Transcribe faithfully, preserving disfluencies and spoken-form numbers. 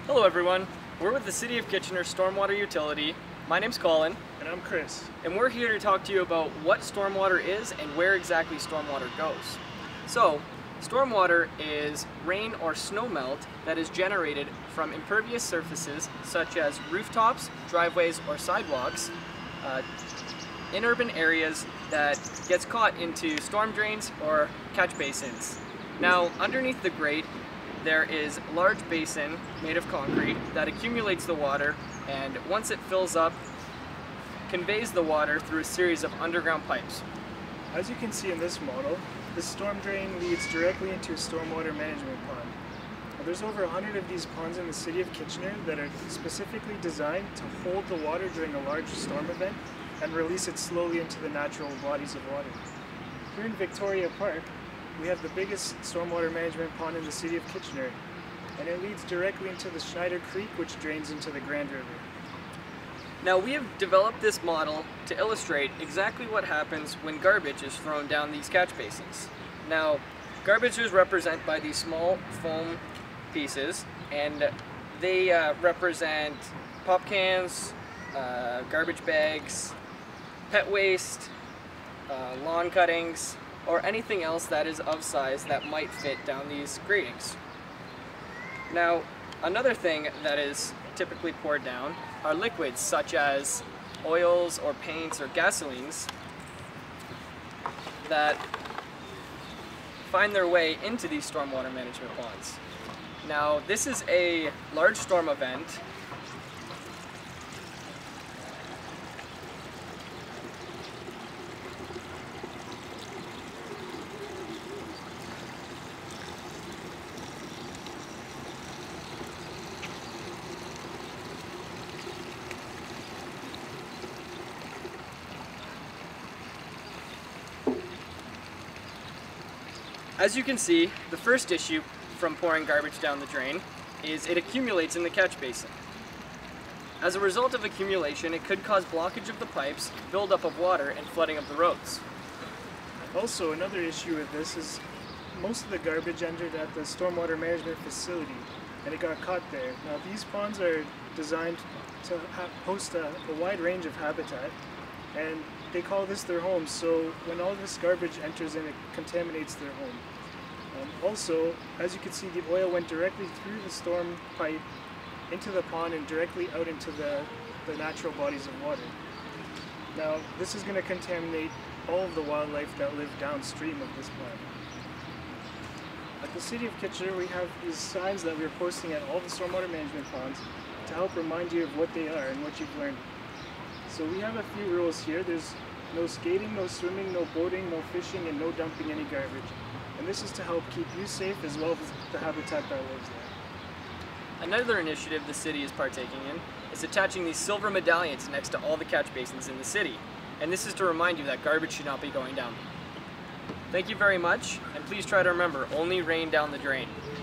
Hello everyone, we're with the City of Kitchener Stormwater Utility. My name's Colin. And I'm Chris. And we're here to talk to you about what stormwater is and where exactly stormwater goes. So, stormwater is rain or snow melt that is generated from impervious surfaces such as rooftops, driveways, or sidewalks uh, in urban areas that gets caught into storm drains or catch basins. Now, underneath the grate, there is a large basin made of concrete that accumulates the water, and once it fills up, conveys the water through a series of underground pipes. As you can see in this model, the storm drain leads directly into a stormwater management pond. Now, there's over one hundred of these ponds in the City of Kitchener that are specifically designed to hold the water during a large storm event and release it slowly into the natural bodies of water. Here in Victoria Park, we have the biggest stormwater management pond in the City of Kitchener, and it leads directly into the Schneider Creek, which drains into the Grand River. Now, we have developed this model to illustrate exactly what happens when garbage is thrown down these catch basins. Now, garbage is represented by these small foam pieces, and they uh, represent pop cans, uh, garbage bags, pet waste, uh, lawn cuttings, or anything else that is of size that might fit down these gratings. Now, another thing that is typically poured down are liquids such as oils or paints or gasolines that find their way into these stormwater management ponds. Now, this is a large storm event. As you can see, the first issue from pouring garbage down the drain is it accumulates in the catch basin. As a result of accumulation, it could cause blockage of the pipes, buildup of water, and flooding of the roads. Also, another issue with this is most of the garbage entered at the stormwater management facility, and it got caught there. Now, these ponds are designed to ha host a, a wide range of habitat, and they call this their home, so when all this garbage enters in, it contaminates their home. Um, also, as you can see, the oil went directly through the storm pipe into the pond and directly out into the, the natural bodies of water. Now, this is going to contaminate all of the wildlife that live downstream of this pond. At the City of Kitchener, we have these signs that we're posting at all the stormwater management ponds to help remind you of what they are and what you've learned. So we have a few rules here. There's no skating, no swimming, no boating, no fishing, and no dumping any garbage. And this is to help keep you safe as well as the habitat that lives there. Another initiative the city is partaking in is attaching these silver medallions next to all the catch basins in the city. And this is to remind you that garbage should not be going down. Thank you very much, and please try to remember, only rain down the drain.